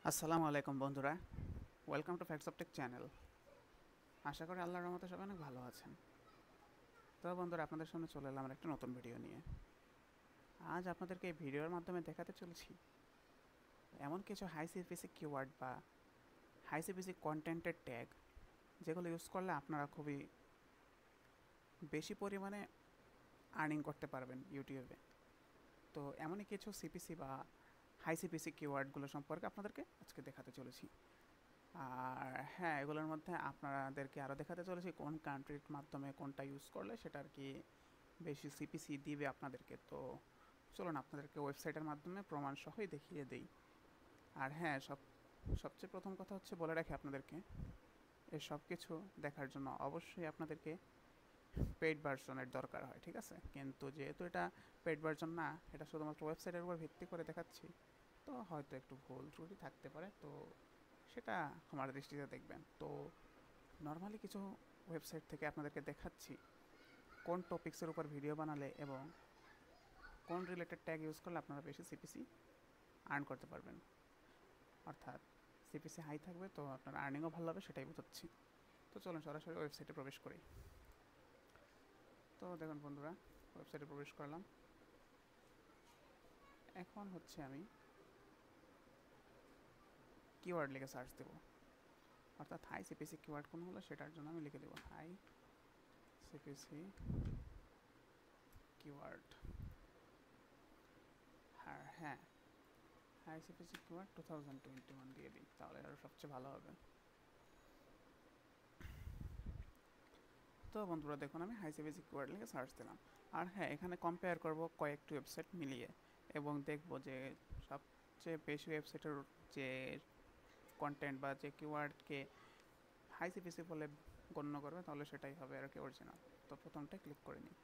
আসসালামু আলাইকুম বন্ধুরা, welcome to Facts of Tech channel. আশা করি আল্লাহর রহমতে সবাই অনেক ভালো আছেন। তো বন্ধুরা, আপনাদের সামনে চলে এলাম একটা নতুন ভিডিও নিয়ে। আজ আপনাদেরকে এই ভিডিওর মাধ্যমে দেখাতে চলেছি এমন কিছু হাই সিপিসি কিওয়ার্ড বা হাই সিপিসি কন্টেন্টের ট্যাগ, যেগুলো ইউজ করলে আপনারা খুবই বেশি পরিমাণে আর্নিং করতে পারবেন ইউটিউবে। তো এমনই কিছু সিপিসি বা হাই সিপিসি কিওয়ার্ডগুলো সম্পর্কে আপনাদেরকে আজকে দেখাতে চলেছি। আর হ্যাঁ, এগুলোর মধ্যে আপনাদেরকে আরও দেখাতে চলেছি কোন কান্ট্রির মাধ্যমে কোনটা ইউজ করলে সেটা আর কি বেশি সিপিসি দিবে আপনাদেরকে। তো চলুন আপনাদেরকে ওয়েবসাইটের মাধ্যমে প্রমাণ সহই দেখিয়ে দেই। আর হ্যাঁ, সবচেয়ে প্রথম কথা হচ্ছে বলে রাখি আপনাদেরকে, এই সব কিছু দেখার জন্য অবশ্যই আপনাদেরকে পেইড ভার্সনের দরকার হয়, ঠিক আছে? কিন্তু যেহেতু এটা পেইড ভার্সন না, এটা শুধুমাত্র ওয়েবসাইটের উপর ভিত্তি করে দেখাচ্ছি, তো হয়তো একটু ভুল ত্রুটি থাকতে পারে, তো সেটা আমার দৃষ্টিতে দেখবেন। তো নর্মালি কিছু ওয়েবসাইট থেকে আপনাদেরকে দেখাচ্ছি কোন টপিক্সের উপর ভিডিও বানালে এবং কোন রিলেটেড ট্যাগ ইউজ করলে আপনারা বেশি সিপিসি আর্ন করতে পারবেন। অর্থাৎ সিপিসি হাই থাকবে তো আপনার আর্নিংও ভালো হবে, সেটাই বোঝাচ্ছি। তো চলুন সরাসরি ওয়েবসাইটে প্রবেশ করি। তো দেখুন বন্ধুরা, ওয়েবসাইটে প্রবেশ করলাম। এখন হচ্ছে আমি কিওয়ার্ড লিখে সার্চ দেবো, অর্থাৎ হাই সিপিসি কিওয়ার্ড কোন হলো সেটার জন্য আমি লিখে দেবো হাই সিপিসি কিওয়ার্ড। আর হ্যাঁ, হাই সিপিসি কিওয়ার্ড 2021 দিয়ে দিই, তাহলে আরও সবচেয়ে ভালো হবে। তো বন্ধুরা দেখুন, আমি হাই সিপিসি কিওয়ার্ড লিখে সার্চ দিলাম। আর হ্যাঁ, এখানে কম্পেয়ার করব কয়েকটি ওয়েবসাইট মিলিয়ে এবং দেখব যে সবচেয়ে বেশি ওয়েবসাইটের যে কন্টেন্ট বা যে কিওয়ার্ডকে হাই সিপিসি বলে গণ্য করবে, তাহলে সেটাই হবে আর কি অরিজিনাল। তো প্রথমটা ক্লিক করে নিই।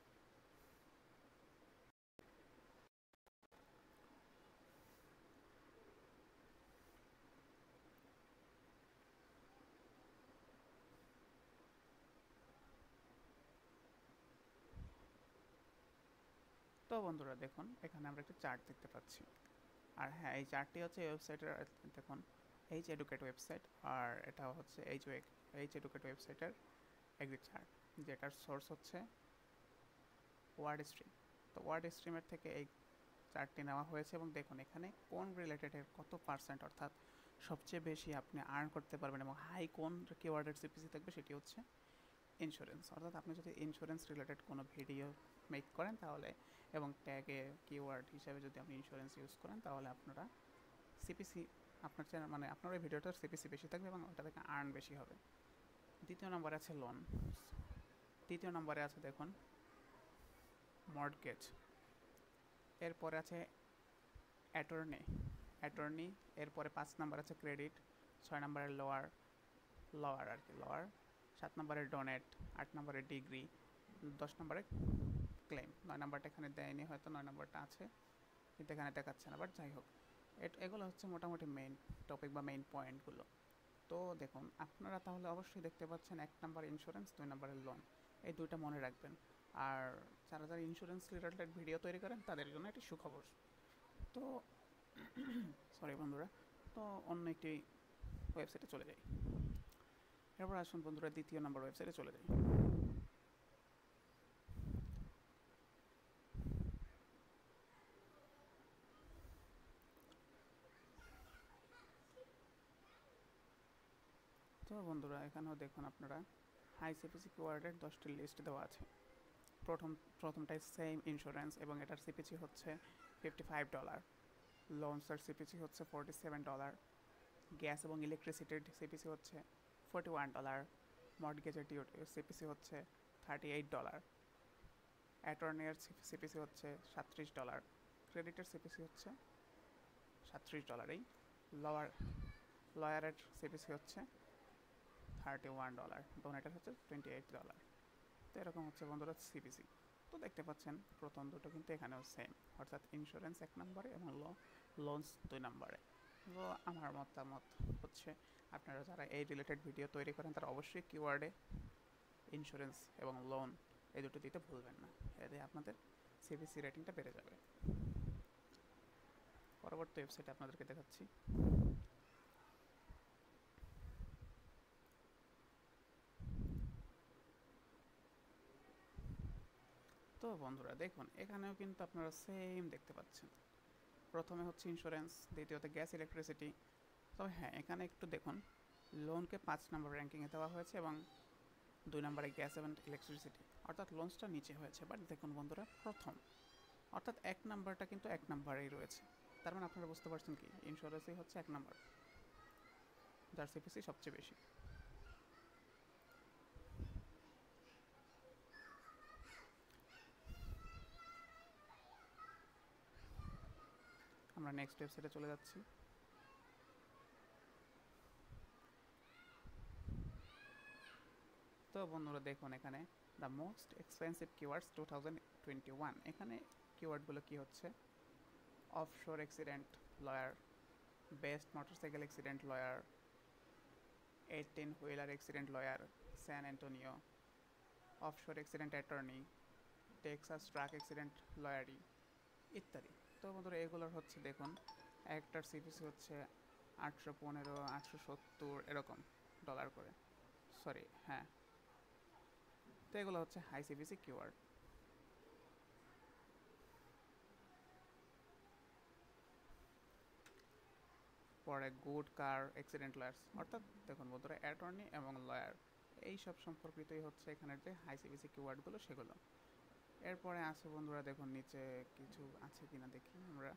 তো বন্ধুরা দেখুন, এখানে আমরা একটা চার্ট দেখতে পাচ্ছি। আর হ্যাঁ, এই চার্টটি হচ্ছে ওয়েবসাইটের, দেখুন এইচ এডুকেট ওয়েবসাইট, আর এটা হচ্ছে এইচ এডুকেট ওয়েবসাইটের এক্সিট চার্ট, যেটার সোর্স হচ্ছে ওয়ার্ড স্ট্রিম। তো ওয়ার্ড স্ট্রিমের থেকে এই চার্টটি নেওয়া হয়েছে এবং দেখুন এখানে কোন রিলেটেডের কত পার্সেন্ট, অর্থাৎ সবচেয়ে বেশি আপনি আর্ন করতে পারবেন এবং হাই কোন কিওয়ার্ডের সিপিসি থাকবে, সেটি হচ্ছে ইন্স্যুরেন্স। অর্থাৎ আপনি যদি ইন্স্যুরেন্স রিলেটেড কোনো ভিডিও মেক করেন তাহলে, এবং ট্যাগে কিওয়ার্ড হিসাবে যদি আপনি ইন্স্যুরেন্স ইউজ করেন, তাহলে আপনারা সিপিসি, আপনার চ্যানেল মানে আপনার ওই ভিডিওটার সিপিসি বেশি থাকবে এবং ওটা থেকে আর্ন বেশি হবে। দ্বিতীয় নম্বরে আছে লোন। তৃতীয় নম্বরে আছে দেখুন মর্টগেজ। এরপরে আছে অ্যাটর্নি। এরপরে 5 নম্বর আছে ক্রেডিট। 6 নম্বরে লোয়ার আর কি লোয়ার। 7 নম্বরে ডোনেট। 8 নম্বরে ডিগ্রি। 10 নম্বরে ক্লেম। 9 নম্বরটা এখানে দেয়নি, হয়তো 9 নম্বরটা আছে কিন্তু এখানে দেখাচ্ছে না, বাট যাই হোক, এগুলো হচ্ছে মোটামুটি মেইন টপিক বা মেইন পয়েন্টগুলো। তো দেখুন আপনারা তাহলে অবশ্যই দেখতে পাচ্ছেন 1 নম্বর ইন্স্যুরেন্স, 2 নম্বরের লোন, এই দুইটা মনে রাখবেন। আর যারা যারা ইন্স্যুরেন্স রিলেটেড ভিডিও তৈরি করেন তাদের জন্য একটি সুখবর। তো সরি বন্ধুরা, তো অন্য একটি ওয়েবসাইটে চলে যাই। এরপর আসুন বন্ধুরা, দ্বিতীয় নম্বর ওয়েবসাইটে চলে যাই। তো বন্ধুরা, এখানেও দেখুন আপনারা হাই সিপিসি কিওয়ার্ডের 10টি লিস্ট দেওয়া আছে। প্রথমটাই সেম ইন্স্যুরেন্স এবং এটার সিপিসি হচ্ছে $55। লোনসের সিপিসি হচ্ছে $47। গ্যাস এবং ইলেকট্রিসিটির সিপিসি হচ্ছে $41। মর্টগেজের সিপিসি হচ্ছে $38। অ্যাটর্নির সিপিসি হচ্ছে $37। ক্রেডিটের সিপিসি হচ্ছে $37। লয়ারের সিপিসি হচ্ছে $31। ডোনেটের হচ্ছে $28। তো এরকম হচ্ছে বন্ধুরা সিপিসি। তো দেখতে পাচ্ছেন প্রথম দুটো কিন্তু এখানেও সেম, অর্থাৎ ইন্স্যুরেন্স 1 নম্বরে এবং লোনস 2 নম্বরে। তো আমার মতামত হচ্ছে আপনারা যারা এই রিলেটেড ভিডিও তৈরি করেন তারা অবশ্যই কিওয়ার্ডে ইন্স্যুরেন্স এবং লোন এই দুটো দিতে ভুলবেন না, এতে আপনাদের সিপিসি রেটিংটা বেড়ে যাবে। পরবর্তী ওয়েবসাইটে আপনাদেরকে দেখাচ্ছি। তো বন্ধুরা দেখুন, এখানেও কিন্তু আপনারা সেম দেখতে পাচ্ছেন। প্রথমে হচ্ছে ইন্স্যুরেন্স, দ্বিতীয়তে গ্যাস ইলেকট্রিসিটি। তবে হ্যাঁ, এখানে একটু দেখুন, লোনকে 5 নম্বর র্যাঙ্কিংয়ে দেওয়া হয়েছে এবং 2 নম্বরে গ্যাস এবং ইলেকট্রিসিটি, অর্থাৎ লোনসটা নিচে হয়েছে। বাট দেখুন বন্ধুরা, প্রথম অর্থাৎ 1 নাম্বারটা কিন্তু 1 নাম্বারেই রয়েছে। তার মানে আপনারা বুঝতে পারছেন কি, ইন্স্যুরেন্সই হচ্ছে 1 নাম্বার, যার সিপিসি সবচেয়ে বেশি। আমরা নেক্সট ওয়েবসাইটে চলে যাচ্ছি। তো বন্ধুরা দেখুন, এখানে দ্য মোস্ট এক্সপেন্সিভ কিওয়ার্ডস 2021, এখানে কিওয়ার্ডগুলো কি হচ্ছে: offshore accident lawyer, best motorcycle accident lawyer, 18 wheeler accident lawyer San Antonio, offshore accident attorney, Texas truck accident lawyer ইত্যাদি। তো বন্ধুরা এগুলোর হচ্ছে দেখুন, একটার সিপিসি হচ্ছে 815, 870 এরকম ডলার করে, সরি হ্যাঁ। তো এগুলো হচ্ছে হাই সিপিসি কিওয়ার্ড। পরে গুড কার অ্যাক্সিডেন্ট লয়ার্স, অর্থাৎ দেখুন বন্ধুরা, অ্যাটর্নি এবং লয়ার এই সব সম্পর্কিতই হচ্ছে এখানের যে হাই সিপিসি কিওয়ার্ডগুলো সেগুলো। এরপরে আছে বন্ধুরা, দেখুন নিচে কিছু আছে কিনা দেখি আমরা।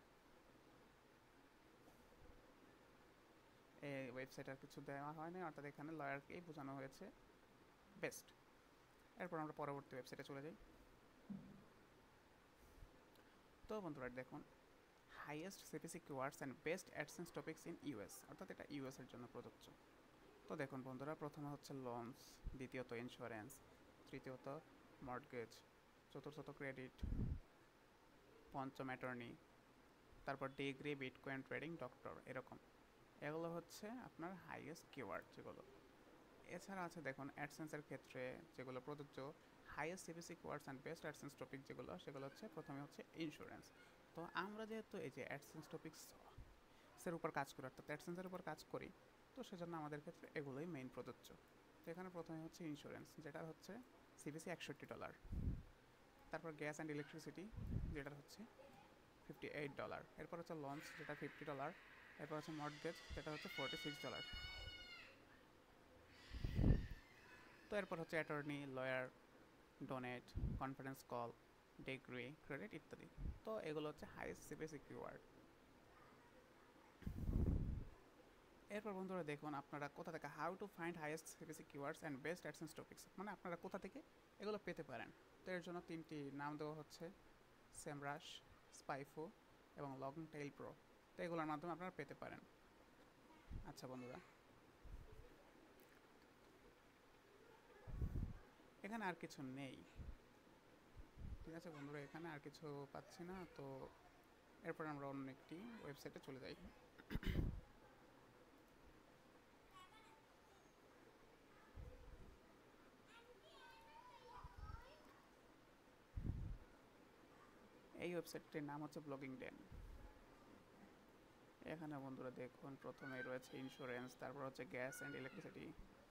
এই ওয়েবসাইট আর কিছু দেওয়া হয়নি, অর্থাৎ এখানে লয়ারকেই বোঝানো হয়েছে বেস্ট। এরপর আমরা পরবর্তী ওয়েবসাইটে চলে যাই। তো বন্ধুরা দেখুন, highest CPC keywords and best AdSense topics in US, অর্থাৎ এটা ইউএস এর জন্য প্রযোজ্য। তো দেখুন বন্ধুরা, প্রথমে হচ্ছে লোনস, দ্বিতীয়ত ইন্স্যুরেন্স, তৃতীয়ত মর্টগেজ, চতুর্থত ক্রেডিট, পঞ্চম অ্যাটর্নি, তারপর ডিগ্রি, বিটকয়েন ট্রেডিং, ডক্টর, এরকম। এগুলো হচ্ছে আপনার হাইয়েস্ট কিওয়ার্ড যেগুলো। এছাড়া আছে দেখুন অ্যাডসেন্সের ক্ষেত্রে যেগুলো প্রযোজ্য, highest CPC keywords and best AdSense topic যেগুলো, সেগুলো হচ্ছে প্রথমে হচ্ছে ইন্স্যুরেন্স। তো আমরা যেহেতু এই যে অ্যাডসেন্স টপিক্সের উপর কাজ করি, অর্থাৎ অ্যাডসেন্সের উপর কাজ করি, তো সেজন্য আমাদের ক্ষেত্রে এগুলোই মেইন প্রযোজ্য। তো এখানে প্রথমে হচ্ছে ইন্স্যুরেন্স, যেটা হচ্ছে সিপিসি $61। তারপর গ্যাস অ্যান্ড ইলেকট্রিসিটি, যেটা হচ্ছে $58। এরপর হচ্ছে লঞ্চ, যেটা $50। এরপর হচ্ছে মর্টগেজ, যেটা হচ্ছে $46। তো এরপর হচ্ছে attorney, lawyer, donate, conference call, degree, credit ইত্যাদি। তো এগুলো হচ্ছে হাইয়েস্ট সিপিসি কিওয়ার্ড। এরপর বন্ধুরা দেখুন, আপনারা কোথা থেকে how to find highest CPC keywords and best AdSense topics, মানে আপনারা কোথা থেকে এগুলো পেতে পারেন। তো এর জন্য 3টি নাম দেওয়া হচ্ছে: সেমরাশ, স্পাইফো এবং লং টেইল প্রো। তো এগুলোর মাধ্যমে আপনারা পেতে পারেন। আচ্ছা বন্ধুরা, এখানে আর কিছু নেই, ঠিক আছে বন্ধুরা, এখানে আর কিছু পাচ্ছি না। তো এরপর আমরা অন্য একটি ওয়েবসাইটে চলে যাই। এই ওয়েবসাইটটির নাম হচ্ছে ব্লগিং ডেন। এখানে বন্ধুরা দেখুন, প্রথমে রয়েছে ইন্স্যুরেন্স, তারপর হচ্ছে গ্যাস অ্যান্ড ইলেকট্রিসিটি,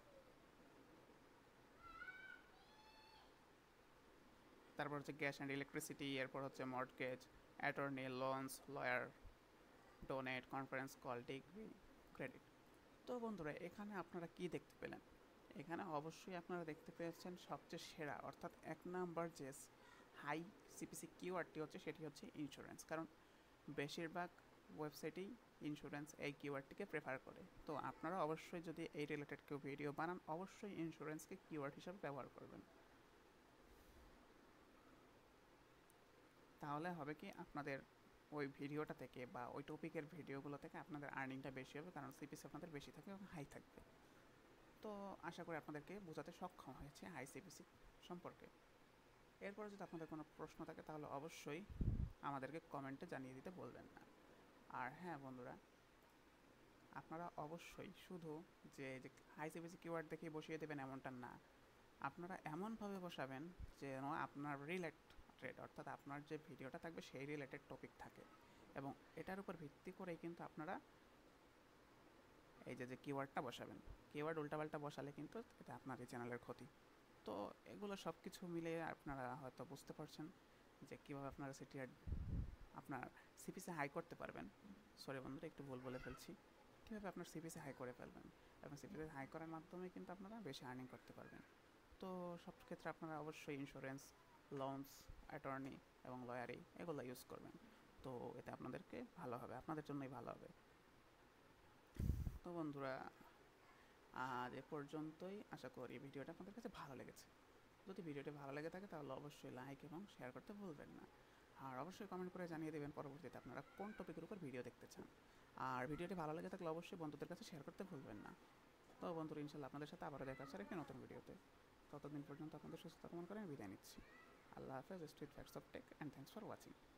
তারপর হচ্ছে গ্যাস অ্যান্ড ইলেকট্রিসিটি, এরপর হচ্ছে mortgage, attorney, loans, lawyer, donate, conference call, degree, credit. তো বন্ধুরা এখানে আপনারা কি দেখতে পেলেন? এখানে অবশ্যই আপনারা দেখতে পেয়েছেন সবচেয়ে সেরা, অর্থাৎ 1 নাম্বার যে হাই সিপিসি কিওয়ার্ডটি হচ্ছে, সেটি হচ্ছে ইন্স্যুরেন্স। কারণ বেশিরভাগ ওয়েবসাইটেই ইন্স্যুরেন্স এই কিওয়ার্ডটিকে প্রেফার করে। তো আপনারা অবশ্যই যদি এই রিলেটেড কেউ ভিডিও বানান, অবশ্যই ইন্স্যুরেন্সকে কিওয়ার্ড হিসাবে ব্যবহার করবেন। তাহলে হবে কি, আপনাদের ওই ভিডিওটা থেকে বা ওই টপিকের ভিডিওগুলো থেকে আপনাদের আর্নিংটা বেশি হবে, কারণ সিপিসি আপনাদের বেশি থাকবে এবং হাই থাকবে। তো আশা করি আপনাদেরকে বোঝাতে সক্ষম হয়েছে হাই সিপিসি সম্পর্কে। এরপরে যদি আপনাদের কোনো প্রশ্ন থাকে তাহলে অবশ্যই আমাদেরকে কমেন্টে জানিয়ে দিতে বলবেন না। আর হ্যাঁ বন্ধুরা, আপনারা অবশ্যই শুধু যে হাই সিপিসি কিওয়ার্ড দেখেই বসিয়ে দেবেন এমনটা না, আপনারা এমনভাবে বসাবেন যেন আপনার রিলেটেড, অর্থাৎ আপনার যে ভিডিওটা থাকবে সেই রিলেটেড টপিক থাকে, এবং এটার উপর ভিত্তি করেই কিন্তু আপনারা এই যে কিওয়ার্ডটা বসাবেন। কিওয়ার্ড উল্টাপাল্টা বসালে কিন্তু এটা আপনার এই চ্যানেলের ক্ষতি। তো এগুলো সব কিছু মিলে আপনারা হয়তো বুঝতে পারছেন যে কীভাবে আপনারা সিটিআর আপনার সিপিসি হাই করতে পারবেন। সরি বন্ধুরা, একটু ভুল বলে ফেলছি। কীভাবে আপনার সিপিসি হাই করে ফেলবেন এবং সিপিসি হাই করার মাধ্যমে কিন্তু আপনারা বেশি আর্নিং করতে পারবেন। তো সব ক্ষেত্রে আপনারা অবশ্যই ইন্স্যুরেন্স, লোনস, অ্যাটর্নি এবং লয়ারি এগুলো ইউজ করবেন। তো এতে আপনাদেরকে ভালো হবে, আপনাদের জন্যই ভালো হবে। তো বন্ধুরা, আজ এ পর্যন্তই। আশা করি ভিডিওটা আপনাদের কাছে ভালো লেগেছে। যদি ভিডিওটি ভালো লেগে থাকে তাহলে অবশ্যই লাইক এবং শেয়ার করতে ভুলবেন না। আর অবশ্যই কমেন্ট করে জানিয়ে দেবেন পরবর্তীতে আপনারা কোন টপিকের উপর ভিডিও দেখতে চান। আর ভিডিওটি ভালো লেগে থাকলে অবশ্যই বন্ধুদের কাছে শেয়ার করতে ভুলবেন না। তো বন্ধুরা, ইনশাল্লাহ আপনাদের সাথে আবারও দেখা হচ্ছে একটি নতুন ভিডিওতে। ততদিন পর্যন্ত আপনাদের সুস্থতা কামনা করে আমি বিদায় নিচ্ছি। আল্লাহ হাফেজ, street Facts of Tech, and thanks for watching.